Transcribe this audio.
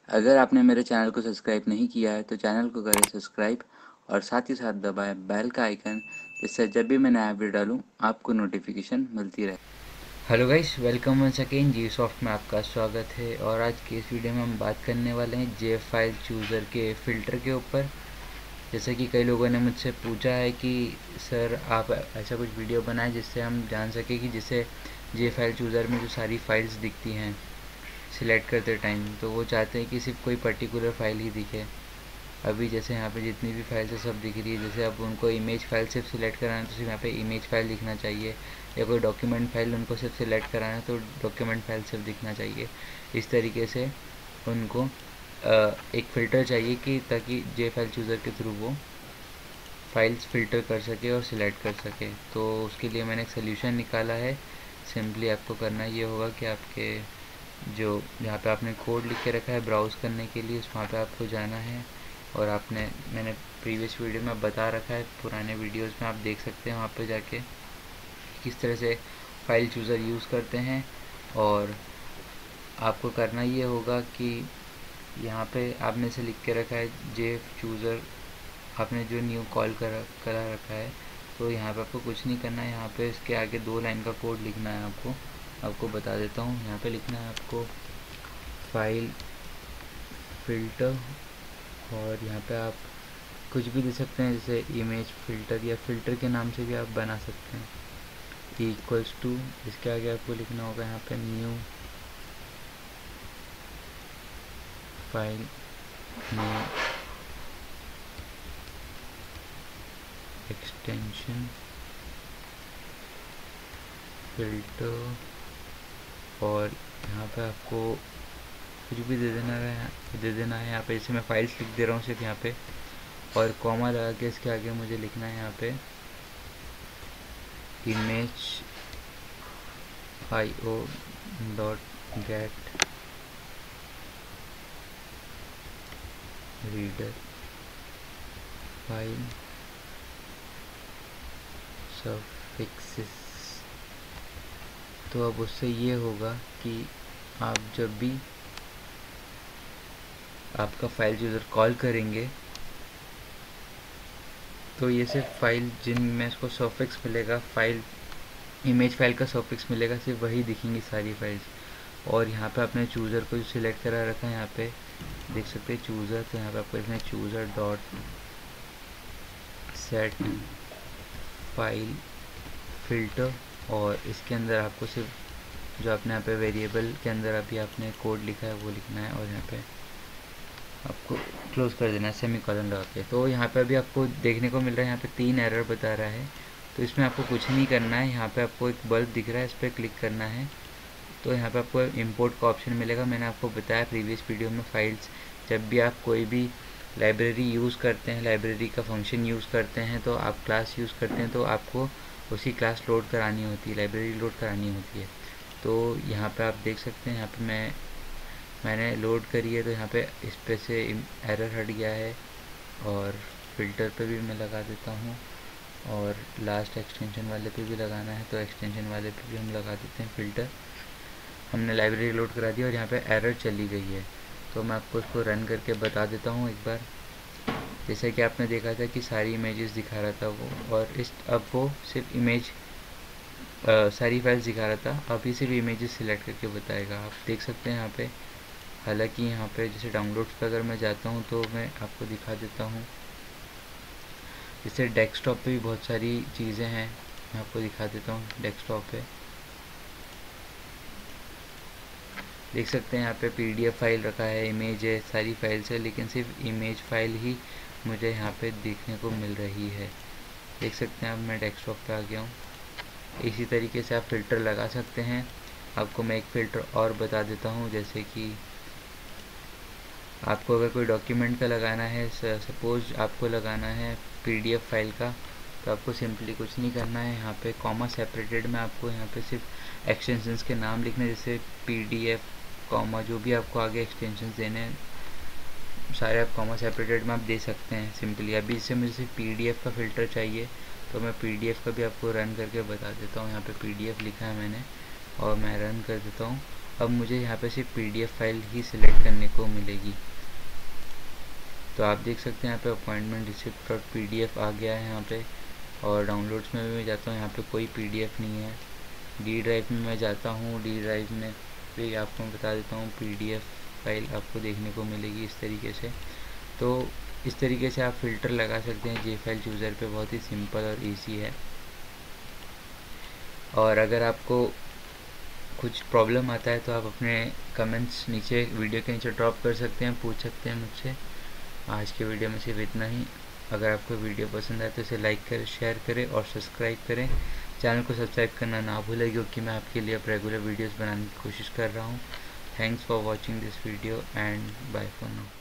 अगर आपने मेरे चैनल को सब्सक्राइब नहीं किया है तो चैनल को करें सब्सक्राइब और साथ ही साथ दबाएं बेल का आइकन, जिससे जब भी मैं नया वीडियो डालूं आपको नोटिफिकेशन मिलती रहे। Hello guys, welcome once again. GSoft में आपका स्वागत है। और आज की इस वीडियो में हम बात करने वाले हैं jfilechooser के फ़िल्टर के ऊपर। जैसे कि कई लोगों ने मुझसे पूछा है कि सर आप ऐसा कुछ वीडियो बनाएं जिससे हम जान सकें कि जिससे jfilechooser में जो सारी फाइल्स दिखती हैं सिलेक्ट करते टाइम, तो वो चाहते हैं कि सिर्फ कोई पर्टिकुलर फ़ाइल ही दिखे। अभी जैसे यहाँ पे जितनी भी फाइल्स है सब दिख रही है। जैसे अब उनको इमेज फाइल सिर्फ सिलेक्ट कराना है तो सिर्फ यहाँ पे इमेज फाइल दिखना चाहिए, या कोई डॉक्यूमेंट फाइल उनको सिर्फ सिलेक्ट कराना है तो डॉक्यूमेंट फाइल सिर्फ दिखना चाहिए। इस तरीके से उनको एक फ़िल्टर चाहिए कि ताकि jfilechooser के थ्रू वो फाइल्स फ़िल्टर कर सके और सिलेक्ट कर सके। तो उसके लिए मैंने एक सोल्यूशन निकाला है। सिंपली आपको करना ये होगा कि आपके जो जहाँ पे आपने कोड लिख के रखा है ब्राउज़ करने के लिए, वहाँ पे आपको जाना है। और मैंने प्रीवियस वीडियो में बता रखा है, पुराने वीडियोस में आप देख सकते हैं वहाँ पे जाके किस तरह से फाइल चूज़र यूज़ करते हैं। और आपको करना ये होगा कि यहाँ पे आपने से लिख के रखा है jfilechooser, आपने जो न्यू कॉल करा रखा है। तो यहाँ पे आपको कुछ नहीं करना है, यहाँ पे इसके आगे 2 लाइन का कोड लिखना है। आपको बता देता हूँ। यहाँ पे लिखना है आपको फाइल फ़िल्टर, और यहाँ पे आप कुछ भी दे सकते हैं, जैसे इमेज फ़िल्टर, या फ़िल्टर के नाम से भी आप बना सकते हैं। इक्वल्स टू, इसके आगे आपको लिखना होगा यहाँ पे new file name extension filter, और यहाँ पे आपको कुछ भी दे देना है यहाँ पे। जैसे मैं फाइल्स लिख दे रहा हूँ सिर्फ यहाँ पे, और कॉमा लगा के इसके आगे मुझे लिखना है यहाँ पे image io dot get reader file suffixes. तो अब उससे ये होगा कि आप जब भी आपका फाइल चूज़र कॉल करेंगे तो ये सिर्फ फाइल जिनमें इसको सफिक्स मिलेगा, फाइल इमेज फाइल का सफिक्स मिलेगा, सिर्फ वही दिखेंगी सारी फाइल्स। और यहाँ पे आपने चूज़र को जो सिलेक्ट करा रखा है, यहाँ पे देख सकते हैं चूज़र, तो यहाँ पे आपको लिखना है chooser dot set file filter. और इसके अंदर आपको सिर्फ जो आपने यहाँ पे वेरिएबल के अंदर अभी आपने कोड लिखा है वो लिखना है, और यहाँ पे आपको क्लोज कर देना है सेमीकोलन लगा के। तो यहाँ पे अभी आपको देखने को मिल रहा है, यहाँ पे 3 एरर बता रहा है। तो इसमें आपको कुछ नहीं करना है। यहाँ पे आपको एक बल्ब दिख रहा है, इस पर क्लिक करना है। तो यहाँ पे आपको इंपोर्ट का ऑप्शन मिलेगा। मैंने आपको बताया प्रीवियस वीडियो में, फाइल्स जब भी आप कोई भी लाइब्रेरी यूज़ करते हैं, लाइब्रेरी का फंक्शन यूज़ करते हैं, तो आप क्लास यूज़ करते हैं, तो आपको उसी क्लास लोड करानी होती है, लाइब्रेरी लोड करानी होती है। तो यहाँ पे आप देख सकते हैं, यहाँ पे मैंने लोड करी है, तो यहाँ पे इस पे से एरर हट गया है। और फ़िल्टर पे भी मैं लगा देता हूँ, और लास्ट एक्सटेंशन वाले पे भी लगाना है, तो एक्सटेंशन वाले पे भी हम लगा देते हैं फ़िल्टर। हमने लाइब्रेरी लोड करा दी और यहाँ पे एरर चली गई है। तो मैं आपको इसको रन करके बता देता हूँ एक बार। जैसे कि आपने देखा था कि सारी इमेजेस दिखा रहा था वो, और अब वो सिर्फ इमेज सारी फाइल्स दिखा रहा था, अभी सिर्फ इमेजेस सिलेक्ट करके बताएगा। आप देख सकते हैं यहाँ पे। हालांकि यहाँ पे जैसे डाउनलोड्स पर अगर मैं जाता हूँ तो मैं आपको दिखा देता हूँ। जैसे डेस्कटॉप पे भी बहुत सारी चीज़ें हैं, मैं आपको दिखा देता हूँ। डेस्कटॉप पे देख सकते हैं, यहाँ पे PDF फाइल रखा है, इमेज है, सारी फाइल्स है, लेकिन सिर्फ इमेज फाइल ही मुझे यहाँ पे देखने को मिल रही है। देख सकते हैं, अब मैं डेस्कटॉप पे आ गया हूँ। इसी तरीके से आप फ़िल्टर लगा सकते हैं। आपको मैं एक फ़िल्टर और बता देता हूँ। जैसे कि आपको अगर कोई डॉक्यूमेंट का लगाना है, सपोज़ आपको लगाना है PDF फाइल का, तो आपको सिंपली कुछ नहीं करना है। यहाँ पे कॉमा सेपरेटेड में आपको यहाँ पे सिर्फ एक्सटेंशंस के नाम लिखने, जैसे PDF कॉमा, जो भी आपको आगे एक्सटेंशंस देने हैं सारे आप कॉमा सेपरेटेड में आप दे सकते हैं सिंपली। अभी इससे मुझे सिर्फ PDF का फ़िल्टर चाहिए, तो मैं PDF का भी आपको रन करके बता देता हूँ। यहाँ पे PDF लिखा है मैंने, और मैं रन कर देता हूँ। अब मुझे यहाँ पे सिर्फ PDF फाइल ही सिलेक्ट करने को मिलेगी। तो आप देख सकते हैं यहाँ पे अपॉइंटमेंट रिसिप्ट डॉट PDF आ गया है यहाँ पे। और डाउनलोड्स में भी मैं जाता हूँ, यहाँ पे कोई PDF नहीं है। डी ड्राइव में मैं जाता हूँ, डी ड्राइव में भी आपको मैं बता देता हूँ PDF फाइल आपको देखने को मिलेगी इस तरीके से। तो इस तरीके से आप फ़िल्टर लगा सकते हैं जेफाइल चूज़र पे, बहुत ही सिंपल और इजी है। और अगर आपको कुछ प्रॉब्लम आता है तो आप अपने कमेंट्स नीचे वीडियो के नीचे ड्रॉप कर सकते हैं, पूछ सकते हैं मुझसे। आज के वीडियो में सिर्फ इतना ही। अगर आपको वीडियो पसंद आए तो इसे लाइक करें, शेयर करें और सब्सक्राइब करें। चैनल को सब्सक्राइब करना ना भूलें, क्योंकि मैं आपके लिए अब रेगुलर वीडियोस बनाने की कोशिश कर रहा हूँ। Thanks for watching this video and bye for now.